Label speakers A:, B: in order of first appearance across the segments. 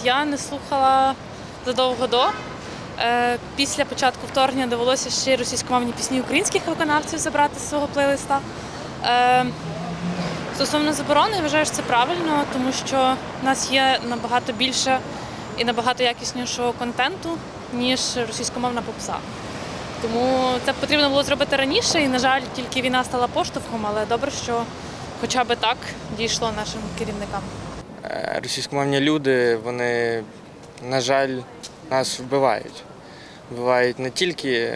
A: Я не слухала задовго до. Після початку вторгнення довелося ще й російськомовні пісні українських виконавців забрати з свого плейлиста. Стосовно заборони, я вважаю, що це правильно, тому що в нас є набагато більше і набагато якіснішого контенту, ніж російськомовна попса. Тому це потрібно було зробити раніше, і, на жаль, тільки війна стала поштовхом, але добре, що хоча б так дійшло нашим керівникам.
B: Російськомовні люди, вони, на жаль, нас вбивають. Вбивають не тільки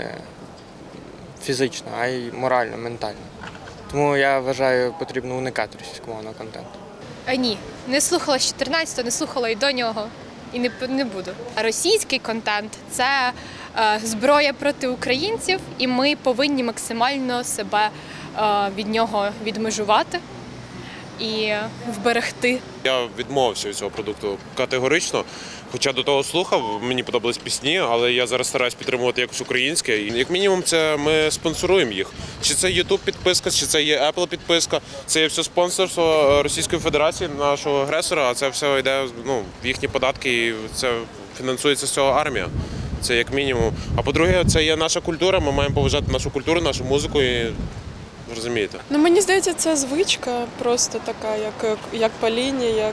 B: фізично, а й морально, ментально. Тому я вважаю, потрібно уникати російськомовного контенту.
C: Ні, не слухала з 14-го, не слухала і до нього, і не буду. Російський контент – це зброя проти українців, і ми повинні максимально себе від нього відмежувати і вберегти.
D: Я відмовився від цього продукту категорично, хоча до того слухав, мені подобались пісні, але я зараз стараюсь підтримувати якось українське. І як мінімум, це ми спонсоруємо їх. Чи це YouTube підписка, чи це є Apple підписка, це є все спонсорство Російської Федерації, нашого агресора, а це все йде в їхні податки і це фінансується з цього армія. Це як мінімум. А по-друге, це є наша культура, ми маємо поважати нашу культуру, нашу музику і розумієте.
E: Мені здається, це звичка просто така, як паління, як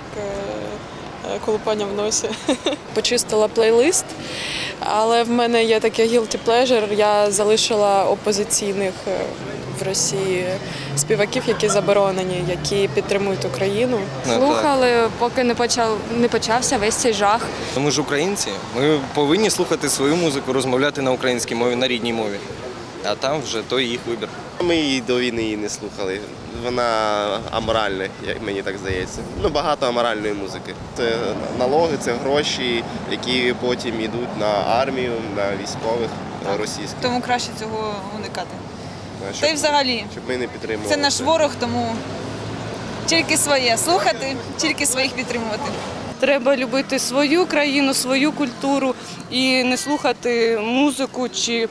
E: колупання в носі. Почистила плейлист, але в мене є таке guilty pleasure. Я залишила опозиційних в Росії співаків, які заборонені, які підтримують Україну.
F: Слухали, поки не почався весь цей жах.
G: Ми ж українці, ми повинні слухати свою музику, розмовляти на українській мові, на рідній мові. А там вже той їх вибір.
H: Ми її до війни її не слухали. Вона аморальна, як мені так здається. Багато аморальної музики. Це налоги, це гроші, які потім йдуть на армію, на військових російських.
I: Тому краще цього уникати. Та й взагалі,
H: щоб ми не підтримували.
I: Це наш ворог, тому тільки своє слухати, тільки своїх підтримувати.
J: Треба любити свою країну, свою культуру і не слухати музику чи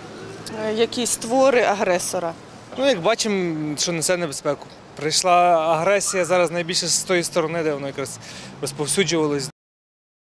J: якісь твори агресора.
K: Як бачимо, що несе небезпеку. Прийшла агресія зараз найбільше з тої сторони, де воно якраз розповсюджувалось.